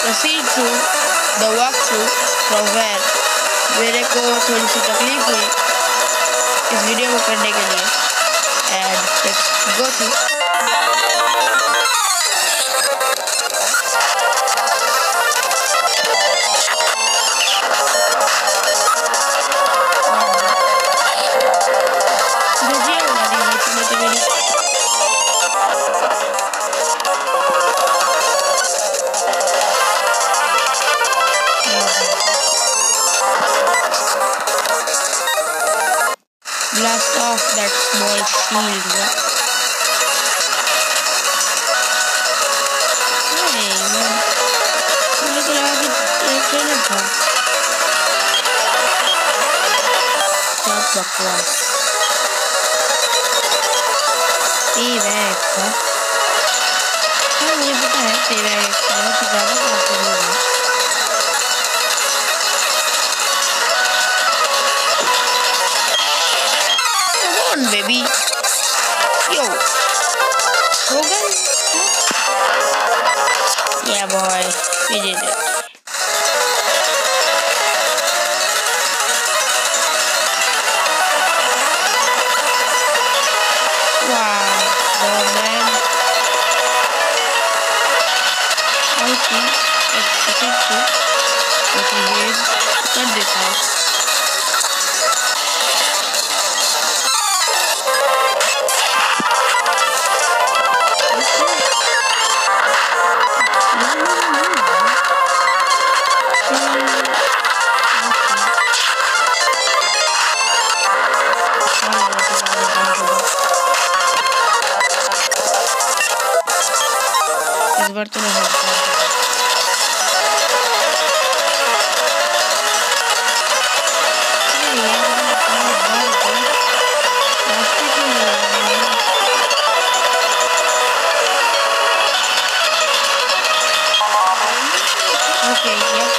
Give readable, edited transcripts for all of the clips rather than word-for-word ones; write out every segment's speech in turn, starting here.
proceed through the walkthrough from where मेरे को थोड़ी सी तकलीफ हुई इस वीडियो को करने के लिए and let's go through. Blast off that small shield. Hey man, मुझे तो लगा कि एक ट्रेलर था। सब बकवास। Payback था। हाँ मुझे पता है Payback बहुत ही ज़्यादा पॉपुलर है। Baby, yo, Hogan? Yeah, boy, we did it. Wow, oh man. Okay, it's successful. Okay, here's cut this out. इस बार तो नहीं okay, yep.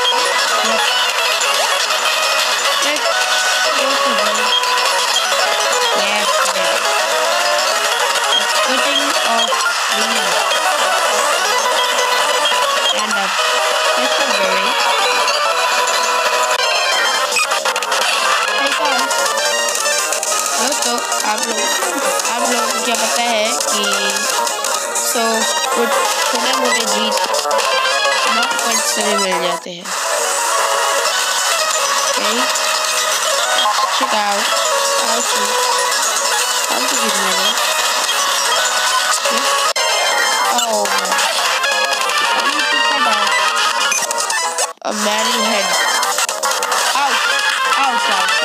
Let's go to the yes, cutting off wings and a strawberry. Hey guys, दोस्तों आप लोगों को क्या पता है कि कुछ छोटे मोटे जीत नॉकआउट से भी मिल जाते हैं। Okay, check out how to get rid of. Oh man, how do you pick that up? A manual head. Ouch! Ouch! Ouch!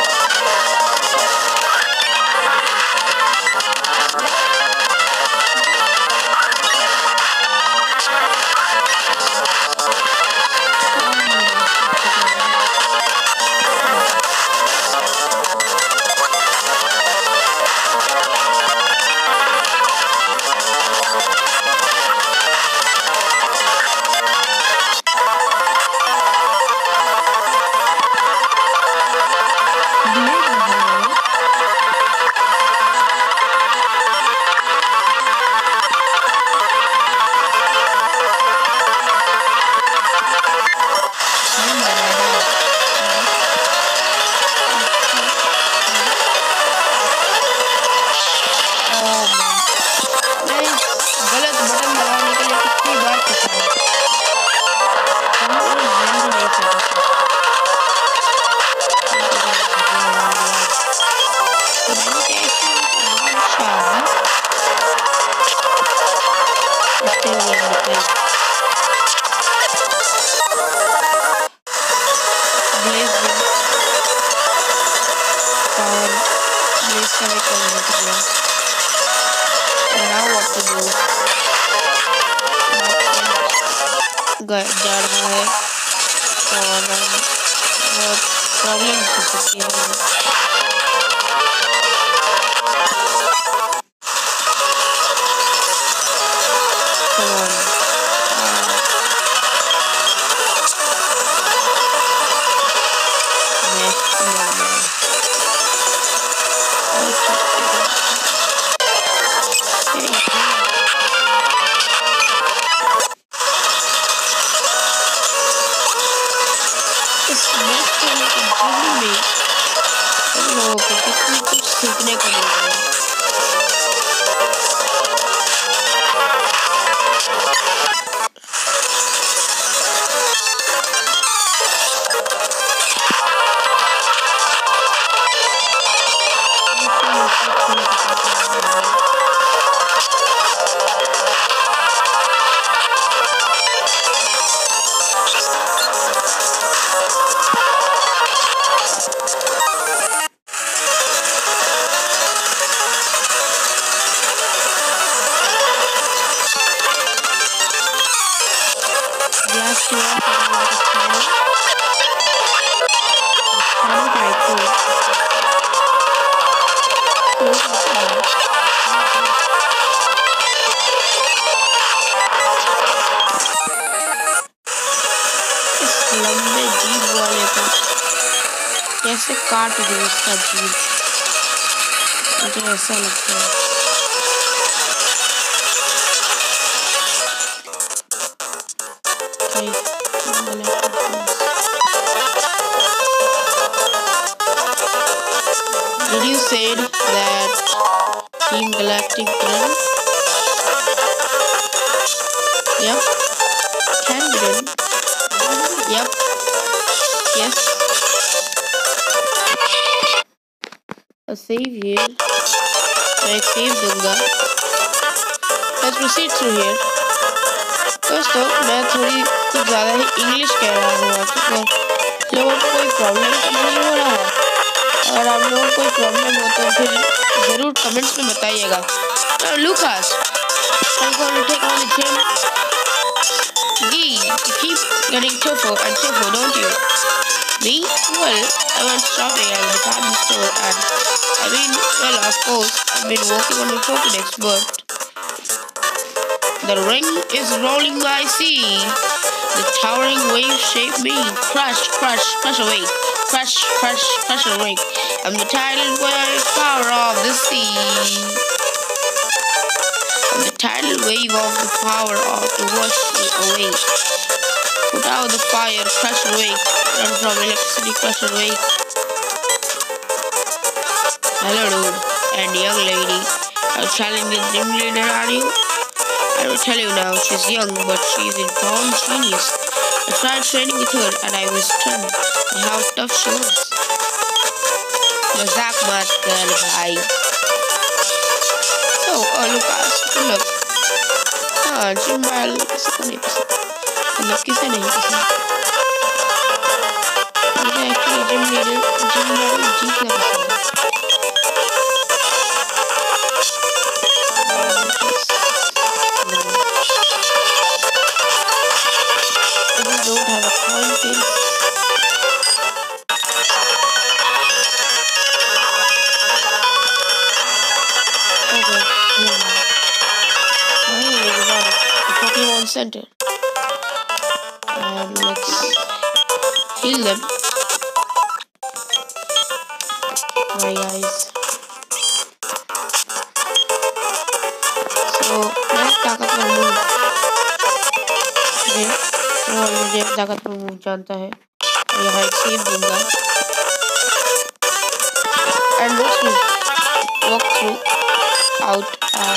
जा रहा है और बहुत प्रॉब्लम हो सकती है। सीजन में हम लोगों को कुछ सीखने को मिल रहा है। लंबे जीभ वाले को कैसे काट दे उसका जीभ, मुझे ऐसा लगता है। Did you say that Team Galactic done? Yep. Can be done. Yep. Yes. A save here. मैं एक save दूंगा. Let's proceed through here. दोस्तों मैं थोड़ी कुछ ज़्यादा ही इंग्लिश कह रहा हूँ आपको, लोगों को कोई प्रॉब्लम तो नहीं हो रहा है? अगर आप लोगों को कोई प्रॉब्लम हो तो फिर ज़रूर कमेंट्स में बताइएगा। Now Lucas, I'm going to take on the gym. Gee, you keep getting tougher and tougher, don't you? Me? Well, I went shopping at the department store and well, of course, I've been working on my Pokédex, but the ring is rolling by sea. The towering waves shape me. Crush, crush, crush away. Crush, crush, crush away. I'm the tidal wave power of the sea. I'm the tidal wave of the power of to wash me away. Put out the fire, crush away. Run from electricity, crush away. Hello dude and young lady. I was telling the gym leader, are you? I will tell you now, she's young but she's a born genius. I tried training with her and I was stunned by how tough she was. मजाक मत कर भाई। Oh Lucas, look. हाँ gym वाल किसी को नहीं पसंद, मतलब किसे नहीं पसंद। मुझे एक्चुअली जिम वाल जीतना पसंद है। Don't have a coin face. Okay, finally we got it. The Pokemon Center. And let's heal them. Alright guys. So, next ताकतवर मूव। मुझे ताकतवर मूव जानता है। यहाँ एक सेव दूंगा। And let's walk through out.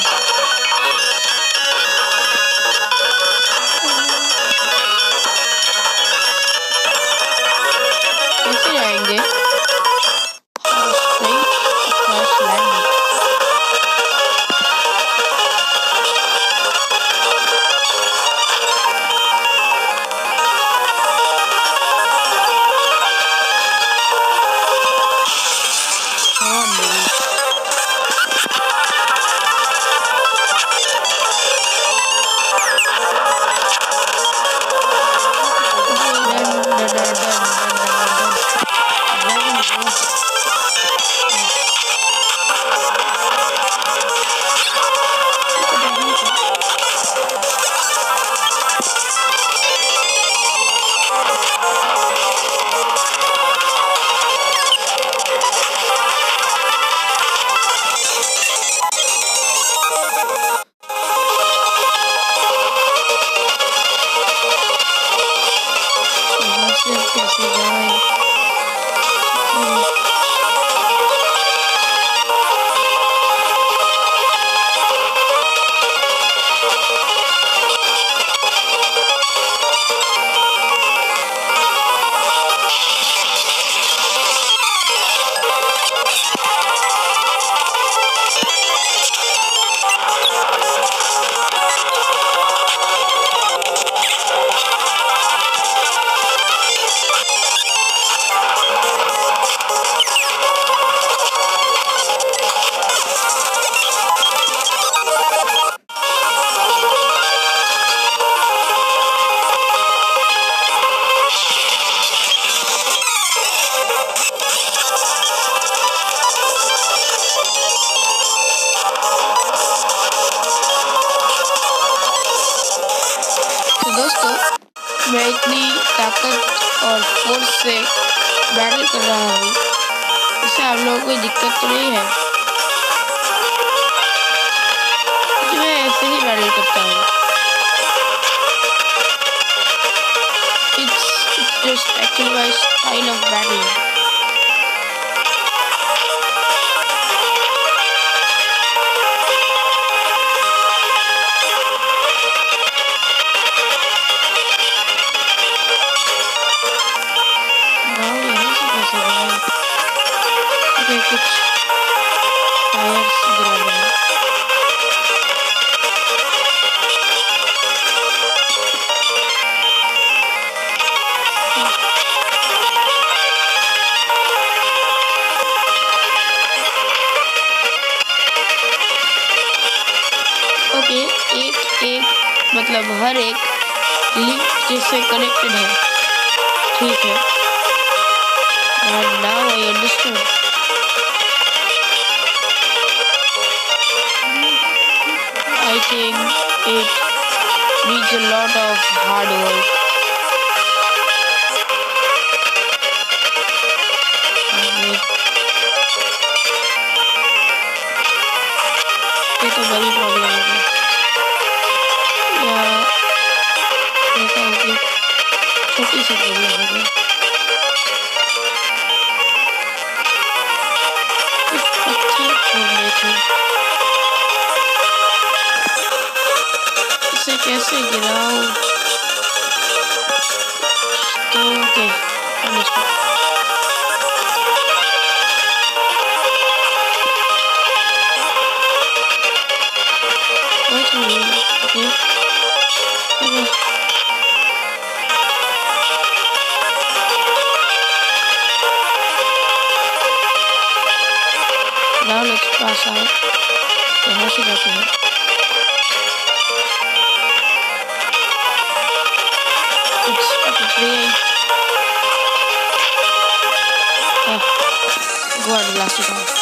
कैसे जाएंगे? Straight across landing. मैं इतनी ताकत और फोर्स से बैटल कर रहा हूँ, इससे आप लोगों को कोई दिक्कत तो नहीं है? क्योंकि मैं ऐसे ही बैटल करता हूँ। It's just actually my style of battling. कुछ टायर्स गिरा रहे हैं। ओके, एक मतलब हर एक लिंक जिससे कनेक्टेड है, ठीक है। Now I understand. I think it needs a lot of hard work. ये तो बड़ी प्रॉब्लम होगी, या ऐसा होगी छोटी सी प्रॉब्लम होगी। कुछ पत्थर छोड़ने थे, इसे कैसे गिराऊं? तो okay, Now let's pass out. यहाँ से जाते हैं। It's appropriate. Go on, blast it off.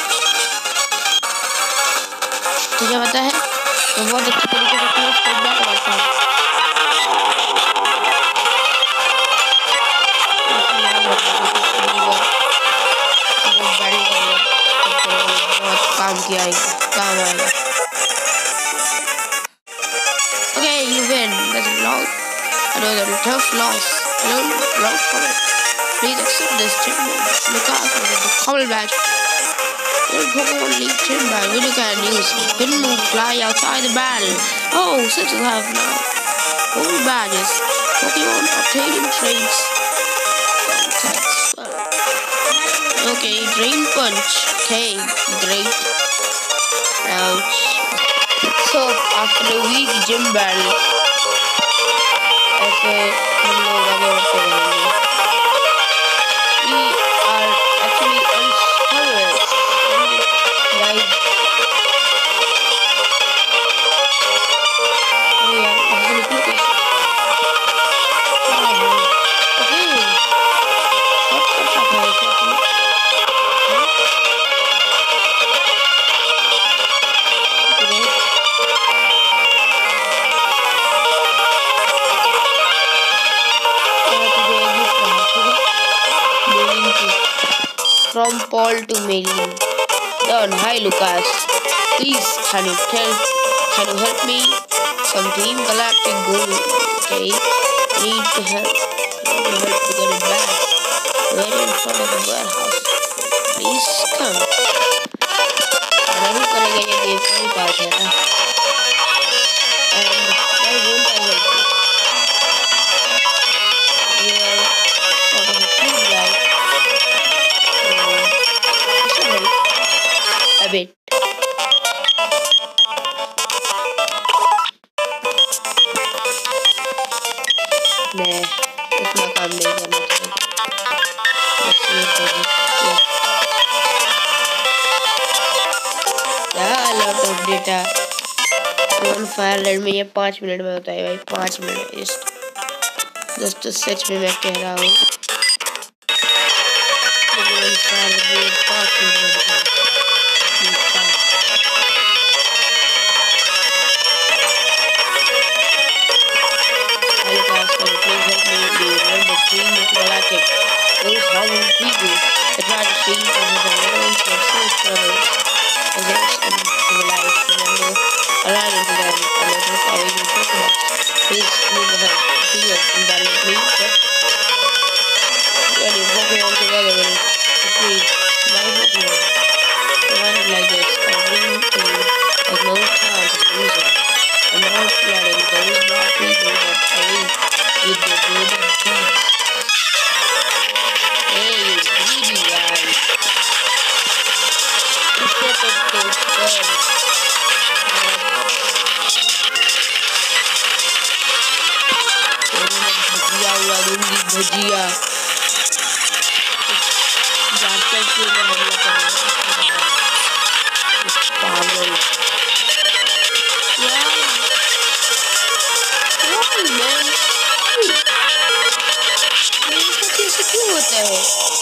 तुझे पता है, तो बहुत अच्छी तरीके से पूरा स्टेप बैक करता है। काम आएगा। Okay, you win. That's a lot. Another tough loss. I don't loud for it. Please accept this gym because of the cobble badge. Your Pokemon League gym badge, which you can use. Hidden move fly outside the battle. Oh, such a have now. Cobble badges. Pokemon obtaining traits. Okay, Drain Punch. Okay, great. Ouch. So after a week gym battle, ऐसे हम लोग आगे बढ़ते रहेंगे। We are actually unstoppable, guys. Oh यार, ऐसे निकल कैसे? Okay, shortcut रखा है क्या तुमने? From Paul to Mailing. Done. Hi Lucas. Please, can you help me? Some Team Galactic gold. Okay. Need to help. To get it back. Right in front of the warehouse. Please come. नहीं करेगा ये game का ही part है ना। And why won't I help you? You are sort of a cool guy. A bit. मैं उतना काम नहीं करना चाहिए। Lot of data one fire में ये 5 मिनट में होता है भाई। 5 मिनट दोस्तों, सच में मैं कह रहा हूँ, वन फायर में 5 मिनट में होता है। being alone for safe travels, possess and civilize, remember, align into them, a network of even coconuts. Please move ahead, here, invalidly, but really walking all together will defeat my Pokemon. Surrounded like this, a ring thing has no chance of losing. And now letting those bad people get away with their golden deeds. Hey, you greedy guy. Step up those stairs. भजिया उड़ा दूंगी भजिया जाकर के हमला करेंगे पागल यार man मेरे साथ ऐसे क्यों होता है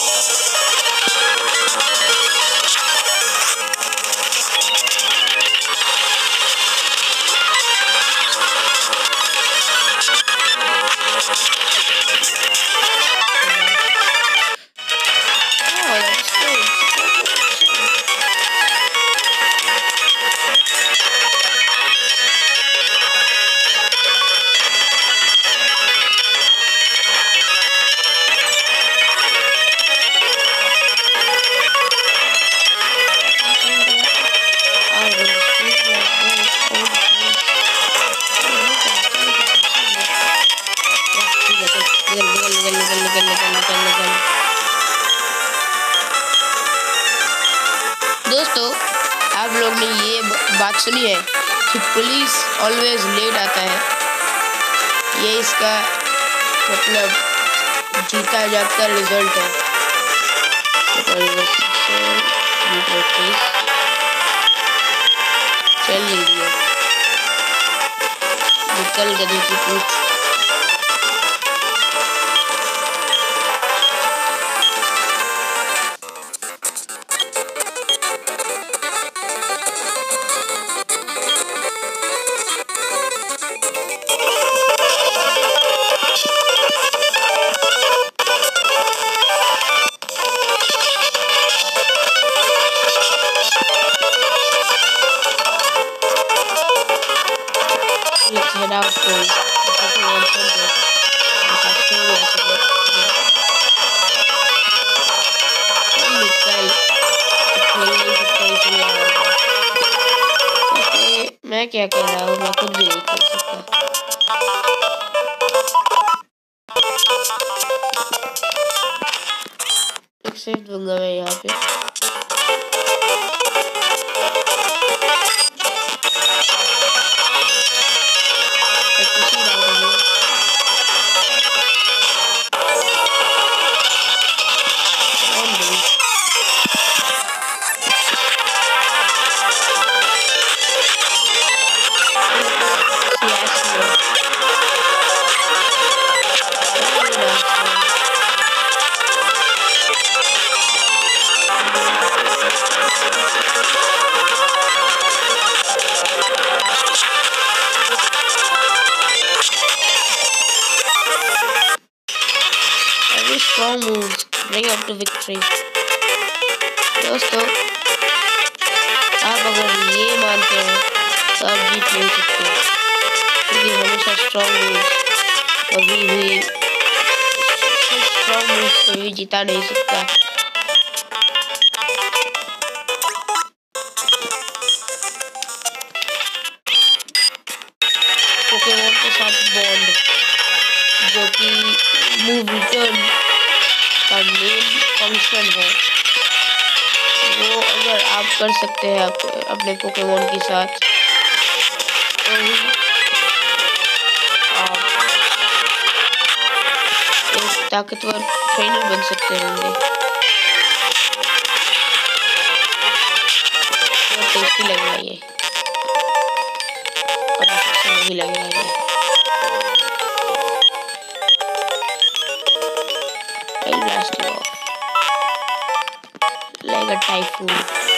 दोस्तों आप लोग ने ये बात सुनी है कि पुलिस ऑलवेज लेट आता है ये इसका मतलब जीता जागता रिजल्ट है चल जल्दी है निकल गधे की पूछ Let's head out to the Pokemon Center. It's actually मैं क्या कर रहा हूँ मैं खुद भी नहीं कर सकता एक सेव दूंगा मैं यहाँ पे Strong moves bring up to victory. दोस्तों आप अगर ये मानते हैं तो आप जीत नहीं सकते क्योंकि हमेशा स्ट्रॉन्ग मूव्स कभी जीता नहीं सकता पोकेमॉन के साथ बॉन्ड जो कि मूव रिटर्न का मेन फंक्शन है वो अगर आप कर सकते हैं अपने पोकेमॉन के साथ तो ही आप एक ताकतवर ट्रेनर बन सकते होंगे बहुत टेस्टी लग रहा है ये और अच्छा नहीं लग रहा है I'll blast you off like a typhoon.